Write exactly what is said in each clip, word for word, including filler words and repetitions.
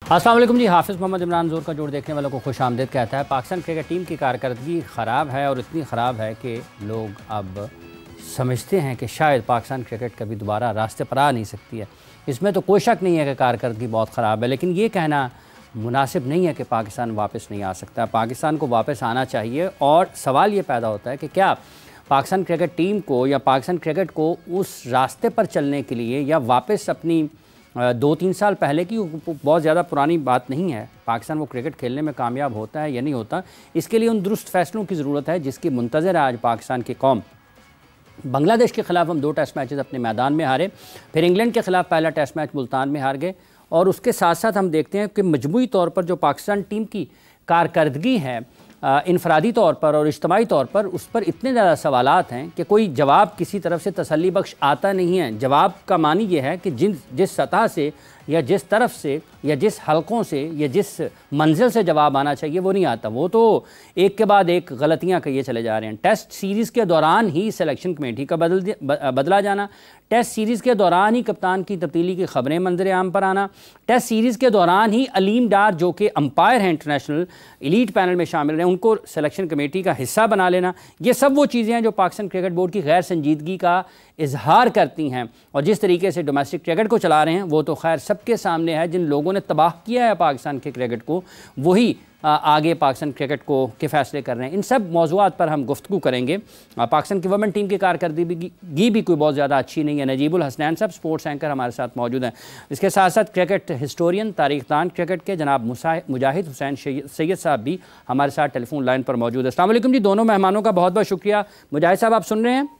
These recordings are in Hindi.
अस्सलाम वालेकुम जी। हाफिज़ मोहम्मद इमरान ज़ोर का जोड़ देखने वालों को खुश आमदीद कहता है। पाकिस्तान क्रिकेट टीम की कारकर्दगी ख़राब है और इतनी ख़राब है कि लोग अब समझते हैं कि शायद पाकिस्तान क्रिकेट कभी दोबारा रास्ते पर आ नहीं सकती है। इसमें तो कोई शक नहीं है कि कारकर्दगी बहुत ख़राब है, लेकिन ये कहना मुनासिब नहीं है कि पाकिस्तान वापस नहीं आ सकता। पाकिस्तान को वापस आना चाहिए और सवाल ये पैदा होता है कि क्या पाकिस्तान क्रिकेट टीम को या पाकिस्तान क्रिकेट को उस रास्ते पर चलने के लिए या वापस अपनी दो तीन साल पहले की बहुत ज़्यादा पुरानी बात नहीं है, पाकिस्तान वो क्रिकेट खेलने में कामयाब होता है या नहीं होता, इसके लिए उन दुरुस्त फैसलों की ज़रूरत है जिसकी मुंतज़र है आज पाकिस्तान की कौम। बांग्लादेश के ख़िलाफ़ हम दो टेस्ट मैचेस अपने मैदान में हारे, फिर इंग्लैंड के ख़िलाफ़ पहला टेस्ट मैच मुल्तान में हार गए और उसके साथ साथ हम देखते हैं कि मजमूई तौर पर जो पाकिस्तान टीम की कारकर्दगी है इनफरादी तौर पर और इज्तमाही तौर पर, उस पर इतने ज़्यादा सवालात हैं कि कोई जवाब किसी तरफ से तसल्ली बख्श आता नहीं है। जवाब का मानी ये है कि जिन जिस सतह से या जिस तरफ से या जिस हलकों से या जिस मंजिल से जवाब आना चाहिए वो नहीं आता। वो तो एक के बाद एक गलतियां किए चले जा रहे हैं। टेस्ट सीरीज़ के दौरान ही सिलेक्शन कमेटी का बदल बदला जाना, टेस्ट सीरीज़ के दौरान ही कप्तान की तब्दीली की ख़बरें मंजर आम पर आना, टेस्ट सीरीज़ के दौरान ही अलीम डार जो कि अंपायर हैं इंटरनेशनल एलीट पैनल में शामिल हैं उनको सिलेक्शन कमेटी का हिस्सा बना लेना, ये सब वो चीज़ें हैं जो पाकिस्तान क्रिकेट बोर्ड की गैर संजीदगी का इजहार करती हैं। और जिस तरीके से डोमेस्टिक क्रिकेट को चला रहे हैं वो तो खैर सबके सामने है। जिन लोगों ने तबाह किया है पाकिस्तान के क्रिकेट को वही आगे पाकिस्तान क्रिकेट को के फैसले कर रहे हैं। इन सब मौज़ूआत पर हम गुफ्तगू करेंगे। पाकिस्तान की वुमेन टीम की कारकर्दगी भी कोई बहुत ज़्यादा अच्छी नहीं है। नजीबुल हसनैन साहब स्पोर्ट्स एंकर हमारे साथ मौजूद हैं। इसके साथ साथ क्रिकेट हिस्टोरियन तारीखदान क्रिकेट के जनाब मुजाहिद हुसैन सैयद साहब भी हमारे साथ टेलीफोन लाइन पर मौजूद है। अस्सलाम वालेकुम जी, दोनों मेहमानों का बहुत बहुत शुक्रिया। मुजाहिद साहब आप सुन रहे हैं?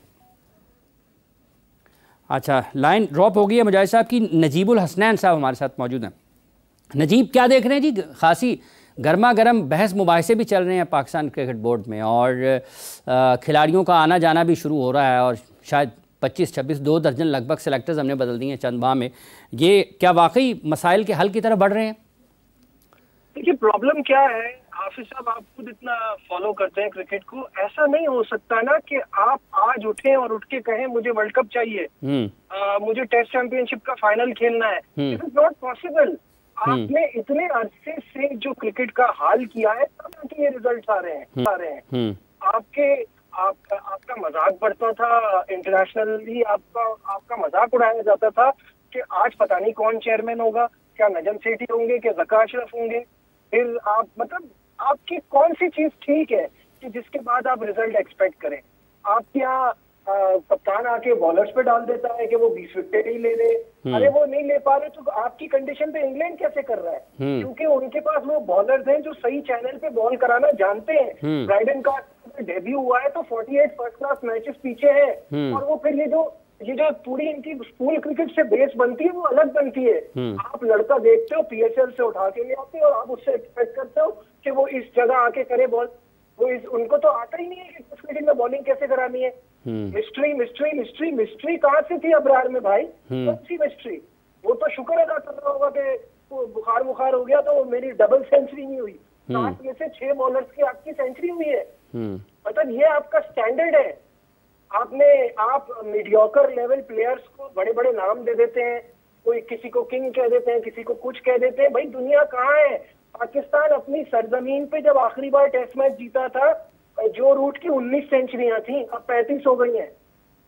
अच्छा, लाइन ड्रॉप हो गई है मुजाहिद साहब की। नजीबुल हसनैन साहब हमारे साथ मौजूद हैं। नजीब, क्या देख रहे हैं जी? खासी गर्मा गर्म बहस मुबाहिसे भी चल रहे हैं पाकिस्तान क्रिकेट बोर्ड में और खिलाड़ियों का आना जाना भी शुरू हो रहा है और शायद पच्चीस छब्बीस दो दर्जन लगभग सेलेक्टर्स हमने बदल दिए हैं चंद माह में। ये क्या वाकई मसाइल के हल की तरफ बढ़ रहे हैं? देखिए, प्रॉब्लम क्या है हाफिज साहब, आप खुद इतना फॉलो करते हैं क्रिकेट को, ऐसा नहीं हो सकता ना कि आप आज उठें और उठ के कहें मुझे वर्ल्ड कप चाहिए, आ, मुझे टेस्ट चैंपियनशिप का फाइनल खेलना है। It is not possible. आपने इतने अरसे से जो क्रिकेट का हाल किया है तब ये रिजल्ट आ रहे हैं आ रहे हैं आपके आपका आपका मजाक बढ़ता था इंटरनेशनली, आपका आपका मजाक उड़ाया जाता था कि आज पता नहीं कौन चेयरमैन होगा, क्या नजम सेठी होंगे, क्या ज़का अशरफ होंगे। फिर आप मतलब आपकी कौन सी चीज ठीक है कि जिसके बाद आप रिजल्ट एक्सपेक्ट करें? आपके यहाँ कप्तान आके बॉलर्स पे डाल देता है कि वो बीस विकेट ही ले ले। अरे वो नहीं ले पा रहे तो आपकी कंडीशन पे इंग्लैंड कैसे कर रहा है? क्योंकि उनके पास वो बॉलर्स हैं जो सही चैनल पे बॉल कराना जानते हैं। ब्राइडन का डेब्यू हुआ है तो अड़तालीस फर्स्ट क्लास मैचेस पीछे है और वो फिर ये जो ये जो पूरी इनकी स्कूल क्रिकेट से बेस बनती है वो अलग बनती है। आप लड़का देखते हो पीएसएल से उठा के ले आते हो और आप उससे एक्सपेक्ट करते हो कि वो इस जगह आके करे बॉल। वो इस उनको तो आता ही नहीं है कि टेस्ट क्रिकेट में बॉलिंग कैसे करानी है। मिस्ट्री मिस्ट्री मिस्ट्री मिस्ट्री कहाँ से थी अब्रार में भाई? कौन सी मिस्ट्री? वो तो शुक्र अदा कर रहा होगा कि बुखार बुखार हो गया तो मेरी डबल सेंचुरी नहीं हुई। सात में से छह बॉलर्स की आपकी सेंचुरी हुई है। मतलब ये आपका स्टैंडर्ड है। आपने आप मीडियोकर लेवल प्लेयर्स को बड़े बड़े नाम दे देते हैं, कोई किसी को किंग कह देते हैं, किसी को कुछ कह देते हैं। भाई दुनिया कहाँ है? पाकिस्तान अपनी सरजमीन पे जब आखिरी बार टेस्ट मैच जीता था जो रूट की उन्नीस सेंचुरियां थी, अब पैंतीस हो गई हैं।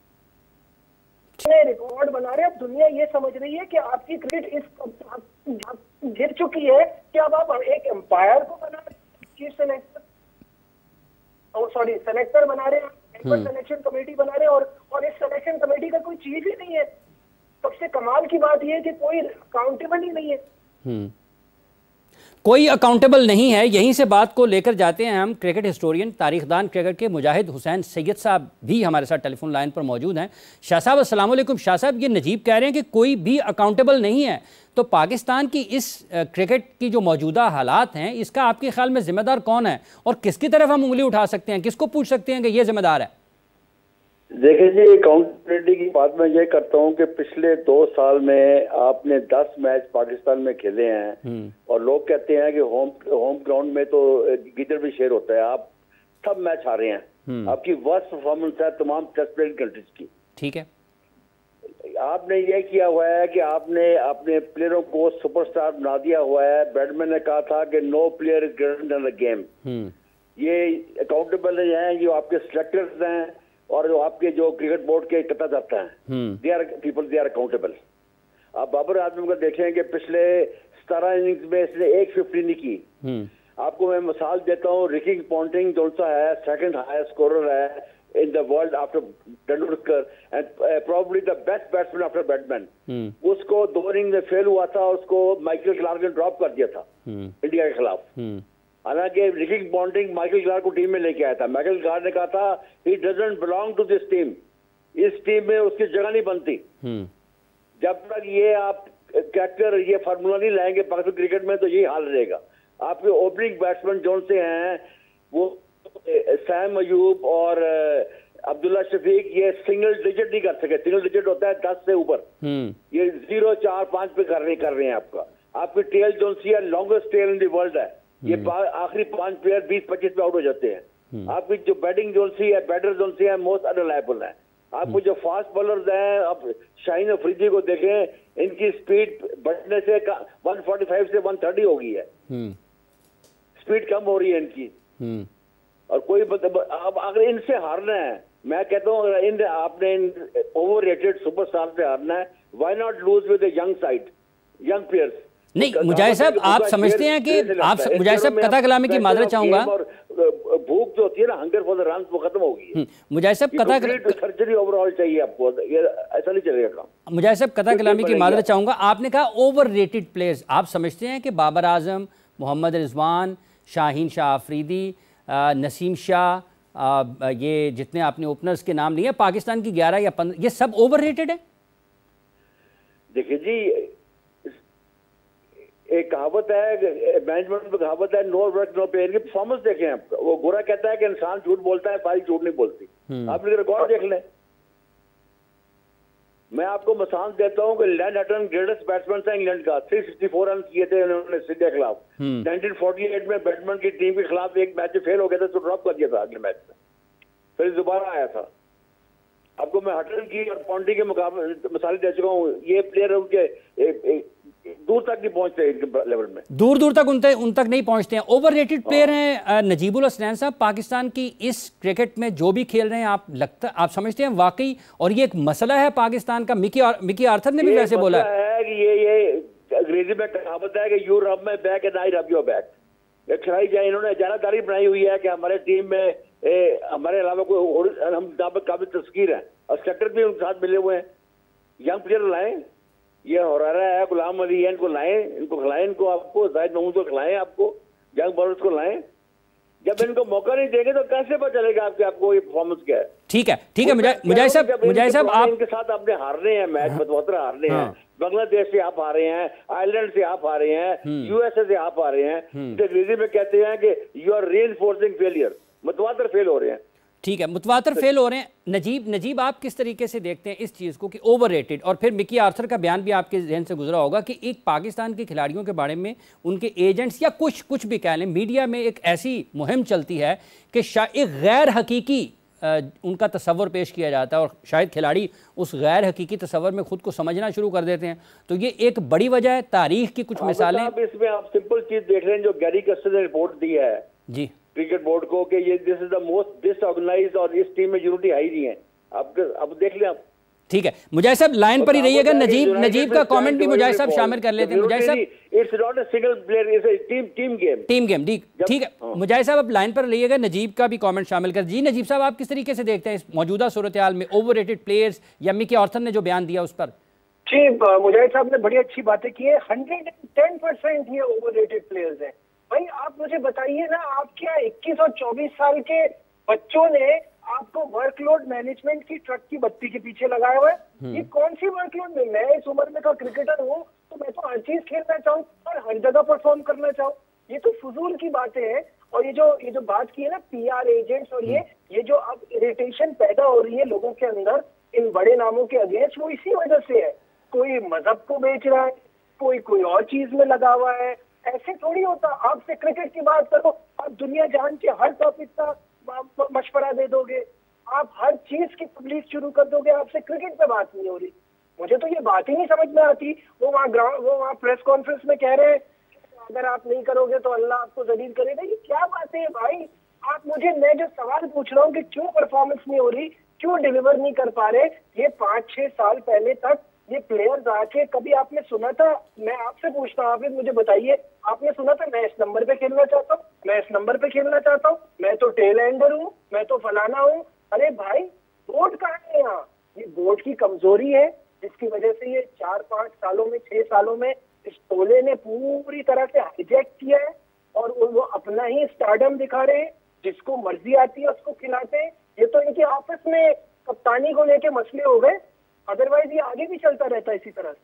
रिकॉर्ड बना रहे। अब दुनिया ये समझ रही है कि आपकी क्रिकेट इस गिर चुकी है कि अब आप एक एम्पायर को बना चीफ सेलेक्टर सॉरी सेलेक्टर बना रहे हैं, सिलेक्शन कमेटी बना रहे हैं और और इस सिलेक्शन कमेटी का कोई चीज ही नहीं है। सबसे कमाल की बात यह है कि कोई अकाउंटेबल ही नहीं है। कोई अकाउंटेबल नहीं है। यहीं से बात को लेकर जाते हैं हम। क्रिकेट हिस्टोरियन तारीखदान क्रिकेट के मुजाहिद हुसैन सैयद साहब भी हमारे साथ टेलीफोन लाइन पर मौजूद हैं। शाह साहब अस्सलाम वालेकुम। शाह साहब, ये नजीब कह रहे हैं कि कोई भी अकाउंटेबल नहीं है, तो पाकिस्तान की इस क्रिकेट की जो मौजूदा हालात हैं इसका आपके ख्याल में जिम्मेदार कौन है और किसकी तरफ हम उंगली उठा सकते हैं, किसको पूछ सकते हैं कि ये जिम्मेदार है? देखिए जी, अकाउंटेबिलिटी की बात मैं ये करता हूँ कि पिछले दो साल में आपने दस मैच पाकिस्तान में खेले हैं और लोग कहते हैं कि होम होम ग्राउंड में तो गिदड़ भी शेर होता है। आप सब मैच हारे हैं। आपकी वर्स्ट परफॉर्मेंस है तमाम टेस्ट प्लेइंग कंट्रीज की। ठीक है, आपने ये किया हुआ है कि आपने अपने प्लेयरों को सुपरस्टार बना दिया हुआ है। बैट्समैन ने कहा था कि no player is greater than the game. ये अकाउंटेबल नहीं है, जो आपके सिलेक्टर्स हैं और जो आपके जो क्रिकेट बोर्ड के कतरदाता हैं, they are people, they are accountable. आप बाबर आजम को देखें कि पिछले सतारह इनिंग्स में इसने एक फिफ्टी नहीं की। आपको मैं मिसाल देता हूँ, रिकी पॉन्टिंग जो सा है सेकंड हाईएस्ट स्कोरर है in the world after Tendulkar and uh, probably the best batsman after Batman. hmm. उसको दो इनिंग में फेल हुआ था, उसको माइकल क्लार्क ने ड्रॉप कर दिया था hmm. इंडिया के खिलाफ। hmm. हालांकि रिकी पॉन्टिंग माइकल क्लार्क को टीम में लेके आया था। माइकल क्लार्क ने कहा था he doesn't belong to this team, इस टीम में उसकी जगह नहीं बनती। hmm. जब तक ये आप कैरेक्टर ये फार्मूला नहीं लाएंगे पाकिस्तान क्रिकेट में तो यही हाल रहेगा। आपके ओपनिंग बैट्समैन जो से हैं वो सैम अयूब और अब्दुल्ला शफीक, ये सिंगल डिजिट नहीं कर सके। सिंगल डिजिट होता है दस से ऊपर, ये जीरो चार पांच पे कर रहे कर रहे हैं। आपका आपकी टेल जो सी है longest tail in the world है, ये आखिरी पांच प्लेयर बीस पच्चीस पे आउट हो जाते हैं। आपकी जो बैटिंग जोन सी है, बैटर जोन सी है, मोस्ट अनरिलायबल है। आपको जो फास्ट बॉलर्स हैं, अब शाहीन अफरीदी को देखें, इनकी स्पीड बढ़ने से वन फोर्टी फाइव से वन थर्टी हो गई है, स्पीड कम हो रही है इनकी। और कोई अब अगर इनसे हारना है, मैं कहता हूँ अगर इन आपने ओवर रेटेड सुपरस्टार से हारना है, why not lose with the young side, young players. नहीं मुजाहिद साहब, आप समझते हैं कि आप मुजाहिद साहब कथा कलामी की माजरत चाहूंगा, भूख जो होती है ना, हंगर फॉर द रन, वो खत्म हो गई है। मुजाहिद साहब कथा सर्जरी ओवरऑल चाहिए आपको, ये ऐसा नहीं चलेगा काम। मुजाहिद साहब कथा कलामी की माजरत चाहूंगा, आपने कहा ओवर रेटेड प्लेयर्स, आप समझते हैं कि बाबर आजम, मोहम्मद रिजवान, शाहीन शाह अफरीदी, नसीम शाह, ये जितने आपने ओपनर्स के नाम लिए, पाकिस्तान की ग्यारह या पंद्रह, ये सब ओवर रेटेड है? देखिए जी, एक कहावत है मैनेजमेंट में, कहावत है नो वर्क नो पे। इनकी परफॉर्मेंस देखें आप, वो गोरा कहता है कि इंसान झूठ बोलता है, फाइल झूठ नहीं बोलती। आप रिकॉर्ड देख लें। मैं आपको मिसाल देता हूं कि लैंड हटन ग्रेटेस्ट बैट्समैन था इंग्लैंड का, तीन सौ चौंसठ रन किए थे उन्होंने इंडिया के खिलाफ। उन्नीस सौ अड़तालीस में बैट्समैन की टीम के खिलाफ एक मैच में फेल हो गया था, तो ड्रॉप कर दिया था अगले मैच में, फिर दोबारा आया था। आपको मैं हटन की और पॉन्टी के मुकाबले मिसाल दे चुका हूँ। ये प्लेयर उनके ए, ए, दूर तक नहीं पहुंचते इनके लेवल में, दूर दूर तक उन तक उन तक नहीं पहुंचते हैं। ओवर रेटेड प्लेयर हैं नजीबुल हसनैन साहब। पाकिस्तान की इस क्रिकेट में जो भी खेल रहे हैं, आप लगता आप समझते हैं वाकई, और ये एक मसला है पाकिस्तान का? मिकी और मिकी आर्थर ने भी वैसे बोला है कि ये ये अंग्रेजी में कहावत है कि you rub my back and I rub your back. एक खिलाई जाए, इन्होंने इजारादारी बनाई हुई है कि हमारे टीम में ए, हमारे अलावा कोई हम काबिल तस्कीर है, और सेक्टर भी उनके साथ मिले हुए हैं। यंग प्लेयर लाएं, ये हो रहा है, गुलाम अली है, इनको लाएं, इनको खिलाएं, इनको आपको जाहिद महमूद को खिलाएं, आपको यंग बॉलर्स को लाएं। जब इनको मौका नहीं देंगे तो कैसे पता चलेगा आपके आपको ये परफॉर्मेंस क्या है? ठीक है, ठीक है मुजाहिद साहब, मुजाहिद साहब आप इनके साथ आपने हारने हैं मैच, बतवतरा हारने हैं। बांग्लादेश से आप हारे हैं, आयरलैंड से आप हारे हैं, यूएसए से आप हारे हैं। अंग्रेजी में कहते हैं कि यू आर रीइंफोर्सिंग फेलियर, मुतवातर फेल हो रहे हैं। ठीक है, मुतवातर फेल हो रहे हैं। नजीब नजीब आप किस तरीके से देखते हैं इस चीज़ को कि ओवर रेटेड? और फिर मिकी आर्थर का बयान भी आपके जहन से गुजरा होगा कि एक पाकिस्तान के खिलाड़ियों के बारे में उनके एजेंट्स या कुछ कुछ भी कह लें, मीडिया में एक ऐसी मुहिम चलती है कि एक गैर हकीकी उनका तस्वर पेश किया जाता है, और शायद खिलाड़ी उस गैर हकीकी तस्वर में खुद को समझना शुरू कर देते हैं। तो ये एक बड़ी वजह है। तारीख की कुछ मिसालें इसमें आप सिंपल चीज़ देख रहे हैं जो गैरी कस्टर ने रिपोर्ट दी है जी क्रिकेट बोर्ड को कि ये this is the most disorganised, और इस टीम में यूनिटी है ही नहीं है। आप अब देख लें आप। ठीक है, मुजाहिद साहब लाइन पर ही रहिएगा। नजीब नजीब का कमेंट भी मुजाहिद साहब शामिल कर लेते हैं। मुजाहिद साहब, it's not a single player, it's a team team game team game ठीक है। मुजाहिद साहब आप लाइन पर रहिएगा, नजीब का भी कमेंट शामिल कर। जी नजीब साहब, आप किस तरीके से देखते हैं इस मौजूदा सूरत हाल में ओवररेटेड प्लेयर्स या मिकी आर्थर ने जो बयान दिया उस पर? जी मुजाहिद साहब ने बड़ी अच्छी बातें की है। हंड्रेड एंड टेन परसेंट ये ओवररेटेड प्लेयर्स हैं। भाई आप मुझे बताइए ना, आप क्या इक्कीस और चौबीस साल के बच्चों ने आपको वर्कलोड मैनेजमेंट की ट्रक की बत्ती के पीछे लगाया हुआ है? ये कौन सी वर्कलोड में? मैं इस उम्र में का क्रिकेटर हूँ तो मैं तो हर चीज खेलना चाहूँ और हर जगह परफॉर्म करना चाहूँ। ये तो फजूल की बातें हैं। और ये जो ये जो बात की है ना पीआर एजेंट्स, और ये ये जो अब इरिटेशन पैदा हो रही है लोगों के अंदर इन बड़े नामों के अगेंस्ट, वो इसी वजह से है। कोई मजहब को बेच रहा है, कोई कोई और चीज में लगा हुआ है। ऐसे थोड़ी होता। आपसे क्रिकेट की बात करो, आप दुनिया जान के हर टॉपिक का मशवरा दे दोगे, आप हर चीज की तबलीग शुरू कर दोगे, आपसे क्रिकेट पे बात नहीं हो रही। मुझे तो ये बात ही नहीं समझ में आती। वो वहाँ ग्राउंड वो वहाँ प्रेस कॉन्फ्रेंस में कह रहे हैं अगर आप नहीं करोगे तो अल्लाह आपको जलील करेगा। ये क्या बात है भाई? आप मुझे, मैं जो सवाल पूछ रहा हूँ कि क्यों परफॉर्मेंस नहीं हो रही, क्यों डिलीवर नहीं कर पा रहे, ये पाँच छह साल पहले तक ये प्लेयर्स आके कभी आपने सुना था? मैं आपसे पूछता हूँ, आप मुझे बताइए, आपने सुना था मैं इस नंबर पे खेलना चाहता हूँ, मैं इस नंबर पे खेलना चाहता हूँ, मैं तो टेल एंडर हूँ, मैं तो फलाना हूँ? अरे भाई बोर्ड कहाँ है यहाँ? ये बोर्ड की कमजोरी है जिसकी वजह से ये चार पांच सालों में, छह सालों में इस टोले ने पूरी तरह से हाईजैक किया है और वो अपना ही स्टारडम दिखा रहे हैं, जिसको मर्जी आती है उसको खिलाते हैं। ये तो इनके आपस में कप्तानी को लेके मसले हो गए, अदरवाइज ये आगे भी चलता रहता है इसी तरह से।